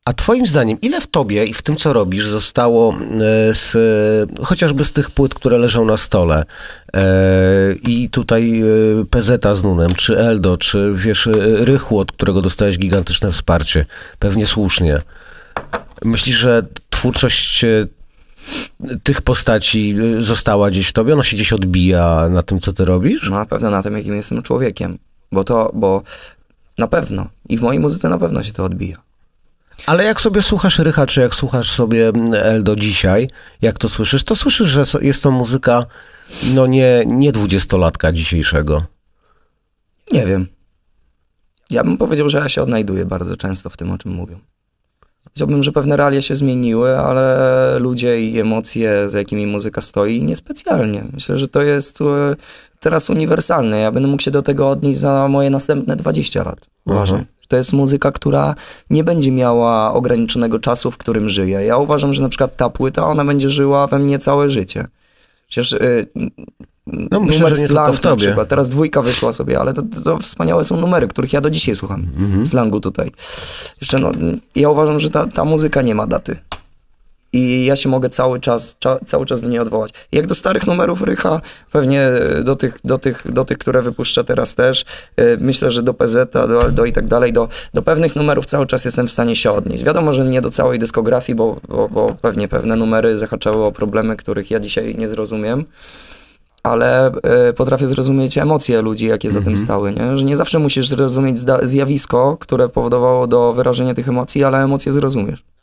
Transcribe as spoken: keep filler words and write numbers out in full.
A twoim zdaniem, ile w tobie i w tym, co robisz, zostało z, chociażby z tych płyt, które leżą na stole e, i tutaj P Z z Nunem, czy Eldo, czy wiesz, Rychło, od którego dostałeś gigantyczne wsparcie, pewnie słusznie. Myślisz, że twórczość tych postaci została gdzieś w tobie? Ona się gdzieś odbija na tym, co ty robisz? No na pewno na tym, jakim jestem człowiekiem, bo to, bo na pewno i w mojej muzyce na pewno się to odbija. Ale jak sobie słuchasz Rycha, czy jak słuchasz sobie Eldo dzisiaj, jak to słyszysz, to słyszysz, że jest to muzyka, no nie, nie dwudziestolatka dzisiejszego. Nie wiem. Ja bym powiedział, że ja się odnajduję bardzo często w tym, o czym mówią. Powiedziałbym, że pewne realia się zmieniły, ale ludzie i emocje, za jakimi muzyka stoi, niespecjalnie. Myślę, że to jest teraz uniwersalne. Ja będę mógł się do tego odnieść za moje następne dwadzieścia lat. Uważam. Mhm. To jest muzyka, która nie będzie miała ograniczonego czasu, w którym żyje. Ja uważam, że na przykład ta płyta, ona będzie żyła we mnie całe życie. Przecież y, no, myślę, numer że nie Slang tylko w tobie. Na przykład, teraz dwójka wyszła sobie, ale to, to, to wspaniałe są numery, których ja do dzisiaj słucham. Mhm. Slangu tutaj. Jeszcze no, ja uważam, że ta, ta muzyka nie ma daty. I ja się mogę cały czas, cza, cały czas do niej odwołać. Jak do starych numerów Rycha, pewnie do tych, do tych, do tych które wypuszcza teraz też, yy, myślę, że do P Z, do, do i tak dalej, do, do pewnych numerów cały czas jestem w stanie się odnieść. Wiadomo, że nie do całej dyskografii, bo, bo, bo pewnie pewne numery zahaczały o problemy, których ja dzisiaj nie zrozumiem, ale y, potrafię zrozumieć emocje ludzi, jakie za mm-hmm. tym stały, nie? Że nie zawsze musisz zrozumieć zjawisko, które powodowało do wyrażenia tych emocji, ale emocje zrozumiesz.